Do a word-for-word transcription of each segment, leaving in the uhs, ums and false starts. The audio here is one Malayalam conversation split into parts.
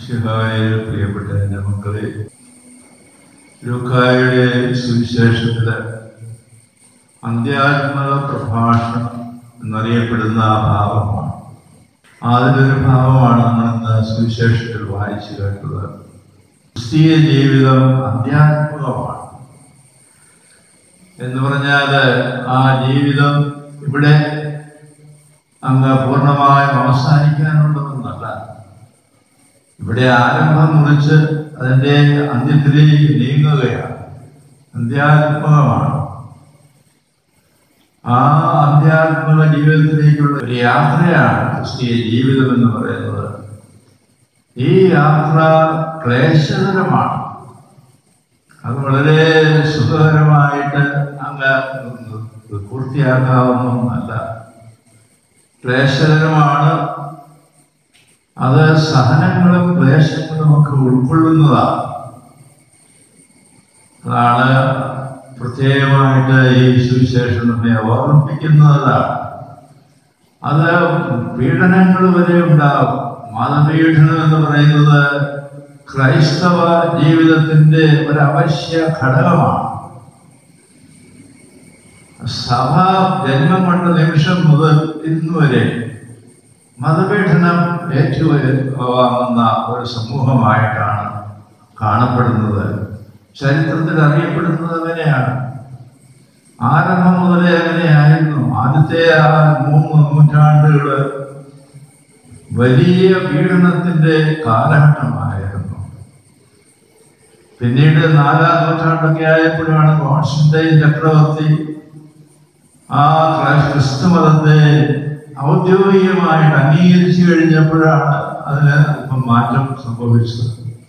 മിശിഹായിൽ പ്രിയപ്പെട്ട എൻ്റെ മക്കളെ, ലൂക്കായുടെ സുവിശേഷത്തില് അന്ത്യാത്മക പ്രഭാഷണം എന്നറിയപ്പെടുന്ന ആ ഭാവമാണ്. അതിലൊരു ഭാവമാണ് നമ്മളിന്ന് സുവിശേഷത്തിൽ വായിച്ചു കേട്ടത്. ക്രിസ്തീയ ജീവിതം അന്ത്യാത്മകമാണ് എന്ന് പറഞ്ഞാൽ ആ ജീവിതം ഇവിടെ അങ്ങ് പൂർണ്ണമായും അവസാനിക്കാനുള്ളതെന്നല്ല. ഇവിടെ ആരംഭം കുറിച്ച് അതിൻ്റെ അന്ത്യത്തിലേക്ക് നീങ്ങുകയാണ്. അന്ത്യാത്മകമാണ്. ആ അന്ത്യാത്മക ജീവിതത്തിലേക്കുള്ള ഒരു യാത്രയാണ് ക്രിസ്തീയ ജീവിതം എന്ന് പറയുന്നത്. ഈ യാത്ര ക്ലേശകരമാണ്. അത് വളരെ സുഖകരമായിട്ട് അങ്ങ് പൂർത്തിയാക്കാവുന്ന ഒന്നല്ല. ക്ലേശകരമാണ്. അത് സഹനങ്ങളും ക്ലേശങ്ങളും ഒക്കെ ഉൾക്കൊള്ളുന്നതാണ്. അതാണ് പ്രത്യേകമായിട്ട് ഈ സുവിശേഷം നമ്മെ ഓർമ്മിപ്പിക്കുന്നതാണ്. അത് പീഡനങ്ങൾ വരെ ഉണ്ടാകും. മതപീഡനം എന്ന് പറയുന്നത് ക്രൈസ്തവ ജീവിതത്തിന്റെ ഒരു അവശ്യ ഘടകമാണ്. സഭ ജന്മം കൊണ്ട നിമിഷം മുതൽ ഇന്ന് വരെ മതപീഡനം ഏറ്റുവാങ്ങുന്ന ഒരു സമൂഹമായിട്ടാണ് കാണപ്പെടുന്നത്. ചരിത്രത്തിൽ അറിയപ്പെടുന്നത് അങ്ങനെയാണ്. ആരംഭം മുതലേ അങ്ങനെയായിരുന്നു. ആദ്യത്തെ ആ മൂന്ന് നൂറ്റാണ്ടുകള് വലിയ പീഡനത്തിന്റെ കാലഘട്ടമായിരുന്നു. പിന്നീട് നാലാം നൂറ്റാണ്ടൊക്കെ ആയപ്പോഴാണ് കോൺസ്റ്റന്റൈൻ ചക്രവർത്തി ആ ക്രിസ്തു മതത്തെ ഔദ്യോഗികമായിട്ട് അംഗീകരിച്ചു കഴിഞ്ഞപ്പോഴാണ് അതിന് അല്പം മാറ്റം സംഭവിച്ചത്.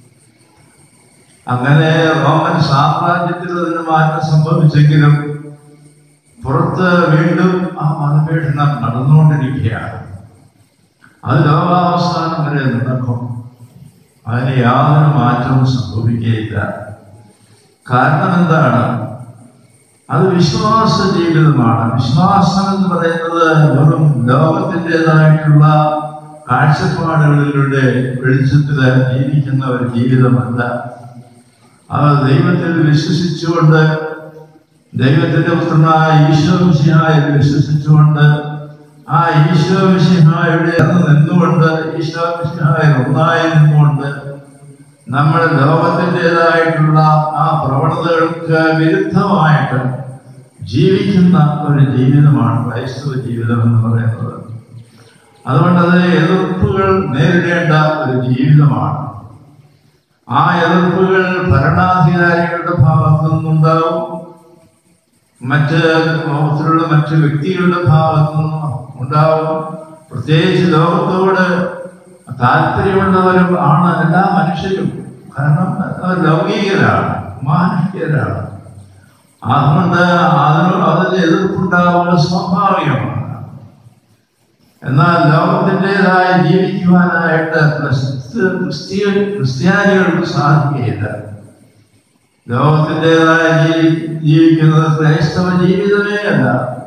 അങ്ങനെ റോമൻ സാമ്രാജ്യത്തിൽ അതിന് മാറ്റം സംഭവിച്ചെങ്കിലും പുറത്ത് വീണ്ടും ആ മതപീഡനം നടന്നുകൊണ്ടിരിക്കുകയാണ്. അത് ലോകാവസാനം വരെ നടക്കും. അതിന് യാതൊരു മാറ്റവും സംഭവിക്കുകയില്ല. കാരണം എന്താണ്? അത് വിശ്വാസ ജീവിതമാണ്. വിശ്വാസം എന്ന് പറയുന്നത് വെറും ലോകത്തിൻ്റെതായിട്ടുള്ള കാഴ്ചപ്പാടുകളിലൂടെ വെളിച്ചത്തില് ജീവിക്കുന്ന ഒരു ജീവിതമല്ല. അത് ദൈവത്തിൽ വിശ്വസിച്ചുകൊണ്ട്, ദൈവത്തിന്റെ പുത്രനായ ഈശോ മിശിഹായിൽ വിശ്വസിച്ചുകൊണ്ട്, ആ ഈശോ മിശിഹായുടെ നിന്നുകൊണ്ട്, ഈശോ മിശിഹായിൽ ഒന്നായി നിന്നുകൊണ്ട് നമ്മൾ ലോകത്തിൻ്റെതായിട്ടുള്ള ആ പ്രവണതകൾക്ക് വിരുദ്ധമായിട്ട് ജീവിക്കുന്ന ഒരു ജീവിതമാണ് ക്രൈസ്തവ ജീവിതം എന്ന് പറയുന്നത്. അതുകൊണ്ടത് എതിർപ്പുകൾ നേരിടേണ്ട ഒരു ജീവിതമാണ്. ആ എതിർപ്പുകൾ ഭരണാധികാരികളുടെ ഭാഗത്തു നിന്നുണ്ടാവും, മറ്റ് ലോകത്തിലുള്ള മറ്റ് വ്യക്തികളുടെ ഭാഗത്തു നിന്നും ഉണ്ടാവും. പ്രത്യേകിച്ച് ലോകത്തോട് താല്പര്യമുള്ളവരും ആണ് എല്ലാ മനുഷ്യരും. കാരണം ലൗകികരാണ്, മാനുഷികരാണ്. അതുകൊണ്ട് അതിന് അതിന് എതിർപ്പുണ്ടാവുക സ്വാഭാവികമാണ്. എന്നാൽ ലോകത്തിൻ്റെതായ ജീവിക്കുവാനായിട്ട് ക്രിസ്ത്യ ക്രിസ്ത്യാനികൾക്ക് സാധിക്കുകയില്ല. ലോകത്തിൻ്റെതായ ജീവി ജീവിക്കുന്നത് ക്രൈസ്തവ ജീവിതമേ അല്ല.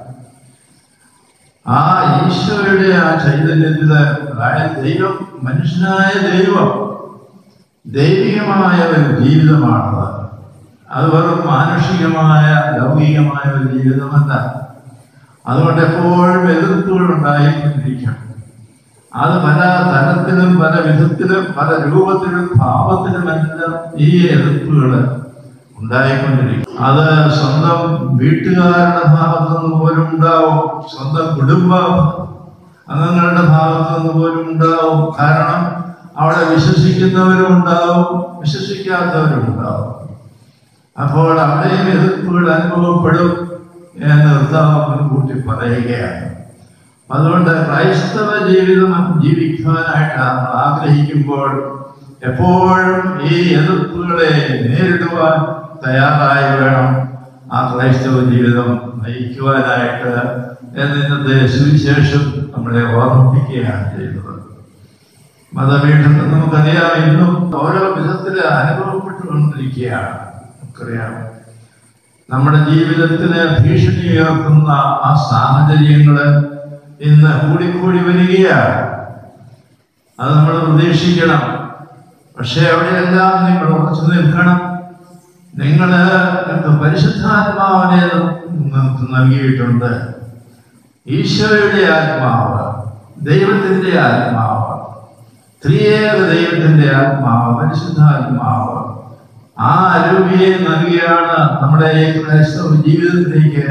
ആ ഈശോയുടെ ആ ചൈതന്യത്തില്, അതായത് ദൈവം, മനുഷ്യനായ ദൈവം, ദൈവികമായ ഒരു ജീവിതമാണത്. അത് വെറും മാനുഷികമായ ലൗകികമായ ഒരു ജീവിതമല്ല. അതുകൊണ്ട് എപ്പോഴും എതിർപ്പുകൾ ഉണ്ടായിക്കൊണ്ടിരിക്കും. അത് പല തരത്തിലും പല വിധത്തിലും പല രൂപത്തിലും ഭാവത്തിലുമെല്ലാം ഈ എതിർപ്പുകൾ ഉണ്ടായിക്കൊണ്ടിരിക്കും. അത് സ്വന്തം വീട്ടുകാരുടെ ഭാഗത്തു നിന്ന് പോലും ഉണ്ടാവും, സ്വന്തം കുടുംബ അംഗങ്ങളുടെ ഭാഗത്തു നിന്ന് പോലും ഉണ്ടാവും. കാരണം അവിടെ വിശ്വസിക്കുന്നവരും ഉണ്ടാവും, വിശ്വസിക്കാത്തവരും ഉണ്ടാവും. അപ്പോൾ അവിടെയും എതിർപ്പുകൾ അനുഭവപ്പെടും എന്ന് കർത്താവ് മുൻകൂട്ടി പറയുകയാണ്. അതുകൊണ്ട് ക്രൈസ്തവ ജീവിതം ജീവിക്കുവാനായിട്ട് ആഗ്രഹിക്കുമ്പോൾ എപ്പോഴും ഈ എതിർപ്പുകളെ നേരിടുവാൻ തയ്യാറായി വേണം ആ ക്രൈസ്തവ ജീവിതം നയിക്കുവാനായിട്ട് എന്ന് ഇന്നത്തെ സുവിശേഷം നമ്മളെ ഓർമ്മിപ്പിക്കുകയാണ് ചെയ്യുന്നത്. മതപീഠനം നമുക്കറിയാം, ഇന്നും ഓരോ വിധത്തിൽ അനുഭവപ്പെട്ടുകൊണ്ടിരിക്കുകയാണ്. നമുക്കറിയാം, നമ്മുടെ ജീവിതത്തിന് ഭീഷണി ഉയർത്തുന്ന ആ സാഹചര്യങ്ങള് ഇന്ന് കൂടിക്കൂടി വരികയാണ്. അത് നമ്മൾ പ്രതീക്ഷിക്കണം. പക്ഷെ അവിടെയെല്ലാം നിങ്ങൾ ഉറച്ചു നിൽക്കണം. നിങ്ങൾ പരിശുദ്ധാത്മാവിനെ നിങ്ങൾക്ക് നൽകിയിട്ടുണ്ട്. ഈശോയുടെ ആത്മാവ്, ദൈവത്തിൻ്റെ ആത്മാവ്, ത്രിയേക ദൈവത്തിൻ്റെ ആത്മാവ്, പരിശുദ്ധാത്മാവ്, ആ അരൂപിയെ നൽകിയാണ് നമ്മുടെ ഈ ക്രൈസ്തവ ജീവിതത്തിലേക്ക്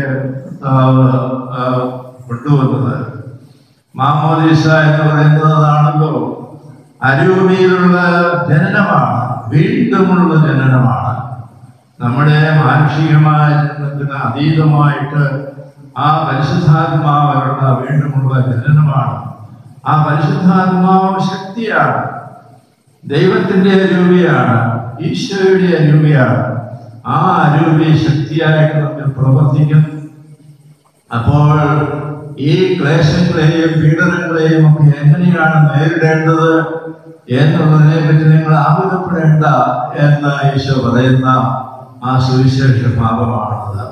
കൊണ്ടുവന്നത്. മാമോദീസ എന്ന് പറയുന്നതാണല്ലോ അരൂപിയിലുള്ള ജനനമാണ്, വീണ്ടുമുള്ള ജനനമാണ്. നമ്മുടെ മാനുഷികമായ ജനനത്തിന് അതീതമായിട്ട് ആ പരിശുദ്ധാത്മാവിലുള്ള വീണ്ടുമുള്ള ജനനമാണ്. ആ പരിശുദ്ധാത്മാവ് ശക്തിയാണ്, ദൈവത്തിൻ്റെ അരൂപിയാണ്, ഈശോയുടെ അരൂപിയാണ്. ആ അരൂപി ശക്തിയായിട്ട് നമ്മൾ പ്രവർത്തിക്കുന്നു. അപ്പോൾ ഈ ക്ലേശങ്ങളെയും പീഡനങ്ങളെയും ഒക്കെ എങ്ങനെയാണ് നേരിടേണ്ടത് എന്നുള്ളതിനെ പറ്റി നിങ്ങൾ ആകുലപ്പെടേണ്ട എന്ന് ഈശോ പറയുന്ന ആ സുവിശേഷ ഭാഗമാണത്.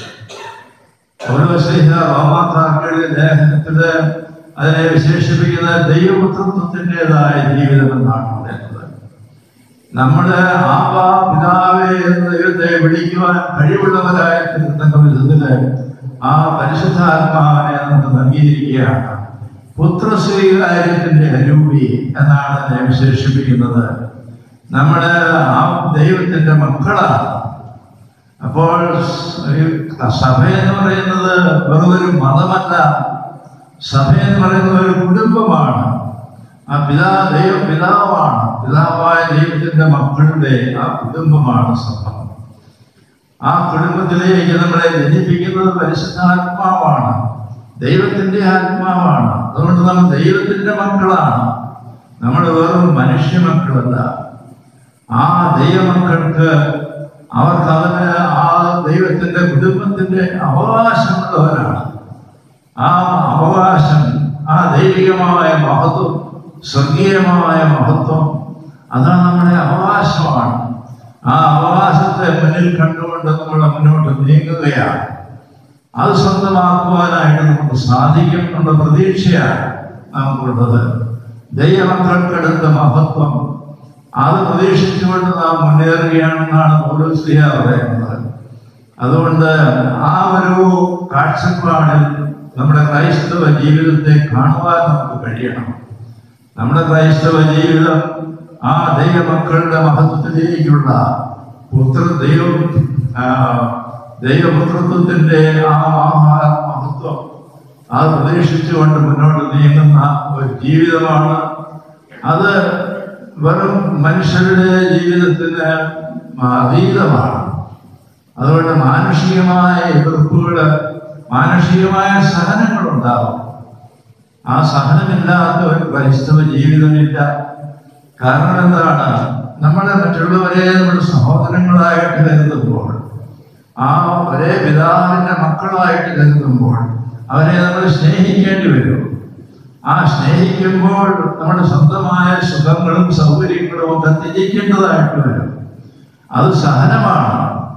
റോമാക്കാരുടെ ലേഖനത്തില് അതിനെ വിശേഷിപ്പിക്കുന്ന ദൈവപുത്രത്വത്തിൻ്റെതായ ജീവിതം എന്നാണ് പറയുന്നത്. നമ്മുടെ ആവാ പിതാവേ എന്ന ദൈവത്തെ വിളിക്കുവാൻ കഴിവുള്ളവരായ തക്ക വിധത്തില് ആ പരിശുദ്ധാത്മാവിനെ നമുക്ക് നൽകിയിരിക്കുകയാണ്. പുത്രസ്വീകാര്യത്തിന്റെ അരൂപി എന്നാണ് അതിനെ വിശേഷിപ്പിക്കുന്നത്. നമ്മുടെ ആ ദൈവത്തിന്റെ മക്കളാണ്. അപ്പോൾ സഭ എന്ന് പറയുന്നത് വെറുതൊരു മതമല്ല. സഭ എന്ന് പറയുന്നത് ഒരു കുടുംബമാണ്. ആ പിതാ ദൈവ പിതാവാണ്. പിതാവായ ദൈവത്തിന്റെ മക്കളുടെ ആ കുടുംബമാണ് സഭ. ആ കുടുംബത്തിലേക്ക് നമ്മളെ ജനിപ്പിക്കുന്നത് പരിശുദ്ധാത്മാവാണ്, ദൈവത്തിന്റെ ആത്മാവാണ്. അതുകൊണ്ട് നമ്മൾ ദൈവത്തിന്റെ മക്കളാണ്. നമ്മൾ വെറും മനുഷ്യ മക്കളല്ല. ആ ദൈവമക്കൾക്ക് അവർക്ക് അവന് ആ ദൈവത്തിന്റെ കുടുംബത്തിന്റെ അവകാശമുള്ളവരാണ്. ആ അവകാശം, ആ ദൈവികമായ മഹത്വം, സ്വർഗീയമായ മഹത്വം, അതാണ് നമ്മുടെ അവകാശമാണ്. ആ അവകാശത്തെ മുന്നിൽ കണ്ടുകൊണ്ട് നമ്മൾ മുന്നോട്ട് നീങ്ങുകയാണ്. അത് സ്വന്തമാക്കുവാനായിട്ട് നമുക്ക് സാധിക്കും എന്ന പ്രതീക്ഷയാണ് നമുക്കുള്ളത്. ദൈവമക്കൾക്കെടുത്ത മഹത്വം അത് പ്രതീക്ഷിച്ചുകൊണ്ട് നാം മുന്നേറുകയാണെന്നാണ് പൗലോസ്ലീഹ പറയുന്നത്. അതുകൊണ്ട് ആ ഒരു കാഴ്ചപ്പാടിൽ നമ്മുടെ ക്രൈസ്തവ ജീവിതത്തെ കാണുവാൻ നമുക്ക് കഴിയണം. നമ്മുടെ ക്രൈസ്തവ ജീവിതം ആ ദൈവമക്കളുടെ മഹത്വത്തിലേക്കുള്ള പുത്ര ദൈവ ദൈവപുത്രത്വത്തിന്റെ ആ മഹത്വം അത് പ്രതീക്ഷിച്ചുകൊണ്ട് മുന്നോട്ട് നീങ്ങുന്ന ഒരു ജീവിതമാണ്. അത് വെറും മനുഷ്യരുടെ ജീവിതത്തിന് അതീതമാണ്. അതുകൊണ്ട് മാനുഷികമായ എതിർപ്പുകള്, മാനുഷികമായ സഹനങ്ങളുണ്ടാവും. ആ സഹനമില്ലാത്ത ഒരു ക്രൈസ്തവ ജീവിതമില്ല. കാരണം എന്താണ്? നമ്മളെ മറ്റുള്ളവരെ നമ്മുടെ സഹോദരങ്ങളായിട്ട് കരുതുമ്പോൾ, ആ ഒരേ പിതാവിന്റെ മക്കളായിട്ട് കരുതുമ്പോൾ അവരെ നമ്മൾ സ്നേഹിക്കേണ്ടി വരും. ആ സ്നേഹിക്കുമ്പോൾ നമ്മുടെ സ്വന്തമായ സുഖങ്ങളും സൗകര്യങ്ങളും ഒക്കെ ത്യജിക്കേണ്ടതായിട്ട് വരും. അത് സഹനമാണ്.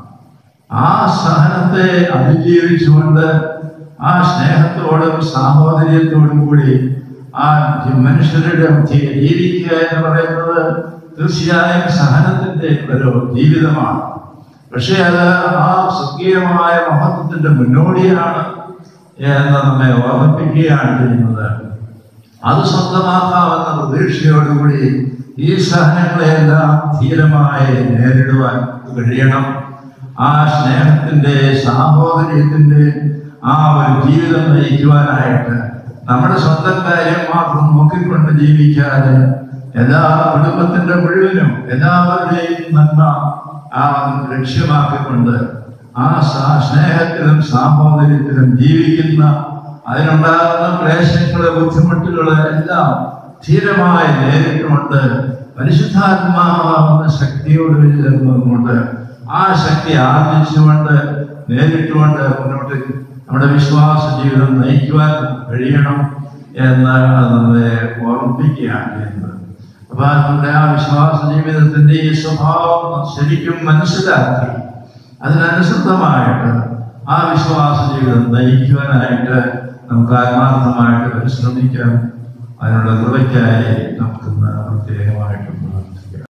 ആ സഹനത്തെ അതിജീവിച്ചുകൊണ്ട് ആ സ്നേഹത്തോടും സാഹോദര്യത്തോടും കൂടി ആ മനുഷ്യരുടെ മധ്യേ ജീവിക്കുക എന്ന് പറയുന്നത് തീർച്ചയായും സഹനത്തിന്റെ ഒരു ജീവിതമാണ്. പക്ഷെ അത് ആ സ്വർഗീയമായ മഹത്വത്തിന്റെ മുന്നോടിയാണ് എന്ന് നമ്മെ ഓർമ്മിപ്പിക്കുകയാണ് ചെയ്യുന്നത്. അത് സ്വന്തമാക്കാവുന്ന പ്രതീക്ഷയോടുകൂടി ഈ സഹനങ്ങളെല്ലാം ധീരമായി നേരിടുവാൻ കഴിയണം. ആ സ്നേഹത്തിന്റെ സാഹോദര്യത്തിന്റെ ആ ഒരു ജീവിതം നയിക്കുവാനായിട്ട് നമ്മുടെ സ്വന്തം കാര്യം മാത്രം നോക്കിക്കൊണ്ട് ജീവിക്കാതെ എല്ലാ കുടുംബത്തിന്റെ മുഴുവനും എല്ലാവരുടെയും നന്മ ആ ലക്ഷ്യമാക്കിക്കൊണ്ട് ആ സ്നേഹത്തിലും സാഹോദര്യത്തിലും ജീവിക്കുന്ന, അതിനുണ്ടാകുന്ന ക്ലേശങ്ങള് ബുദ്ധിമുട്ടുകള് എല്ലാം ധീരമായി നേരിട്ടുകൊണ്ട് പരിശുദ്ധാത്മാവാകുന്ന ശക്തിയോട് ചേർന്നുകൊണ്ട് ആ ശക്തി ആർജിച്ചുകൊണ്ട് നേരിട്ടുകൊണ്ട് മുന്നോട്ട് നമ്മുടെ വിശ്വാസ ജീവിതം നയിക്കുവാൻ കഴിയണം എന്ന് നമ്മളെ ഓർമ്മിപ്പിക്കുകയാണ് ചെയ്യുന്നത്. അപ്പൊ നമ്മുടെ ആ വിശ്വാസ ജീവിതത്തിന്റെ ഈ സ്വഭാവം ശരിക്കും മനസ്സിലാക്കി അതിനനുസൃതമായിട്ട് ആ വിശ്വാസ ജീവിതം നയിക്കുവാനായിട്ട് നമുക്ക് ആത്മാർത്ഥമായിട്ട് പരിശ്രമിക്കാം. അതിനുള്ള കൃപയ്ക്കായി നമുക്ക് പ്രത്യേകമായിട്ടും